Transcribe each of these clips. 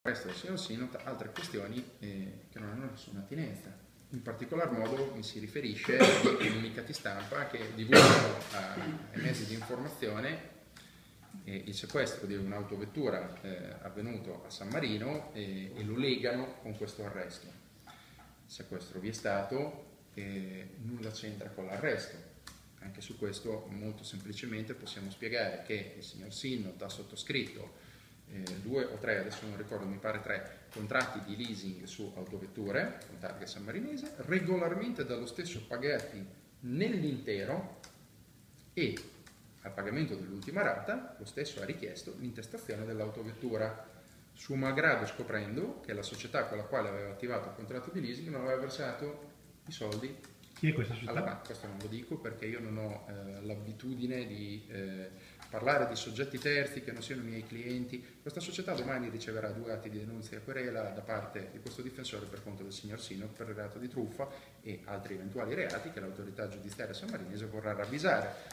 resto del signor Sinot altre questioni che non hanno nessuna attinenza. In particolar modo mi si riferisce ai comunicati stampa che divulgano ai mezzi di informazione il sequestro di un'autovettura avvenuto a San Marino e lo legano con questo arresto. Il sequestro vi è stato, nulla c'entra con l'arresto. Anche su questo molto semplicemente possiamo spiegare che il signor Sinot ha sottoscritto 2 o 3, adesso non ricordo, mi pare 3 contratti di leasing su autovetture con targa sammarinese, regolarmente dallo stesso pagati nell'intero, e al pagamento dell'ultima rata lo stesso ha richiesto l'intestazione dell'autovettura, suo malgrado scoprendo che la società con la quale aveva attivato il contratto di leasing non aveva versato i soldi. Chi è questa società? Alla banca. Questo non lo dico perché io non ho l'abitudine di parlare di soggetti terzi che non siano i miei clienti. Questa società domani riceverà 2 atti di denunzia e querela da parte di questo difensore per conto del signor Sinot per il reato di truffa e altri eventuali reati che l'autorità giudiziaria sammarinese vorrà ravvisare.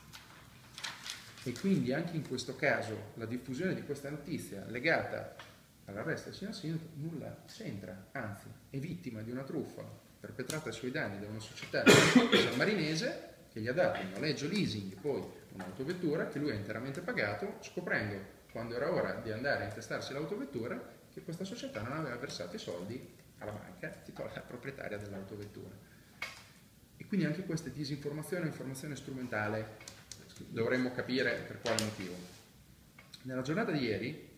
E quindi anche in questo caso la diffusione di questa notizia legata all'arresto del signor Sinot nulla c'entra, anzi è vittima di una truffa perpetrata ai suoi danni da una società sammarinese che gli ha dato in noleggio leasing poi un'autovettura che lui ha interamente pagato, scoprendo quando era ora di andare a intestarsi l'autovettura che questa società non aveva versato i soldi alla banca titolare proprietaria dell'autovettura. E quindi anche questa è disinformazione, informazione strumentale. Dovremmo capire per quale motivo. Nella giornata di ieri